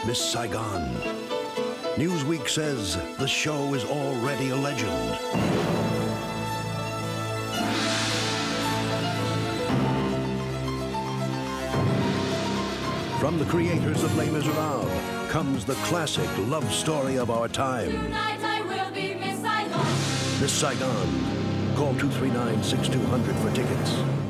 Miss Saigon. Newsweek says the show is already a legend. From the creators of Les Miserables comes the classic love story of our time. Tonight I will be Miss Saigon. Miss Saigon. Call 239-6200 for tickets.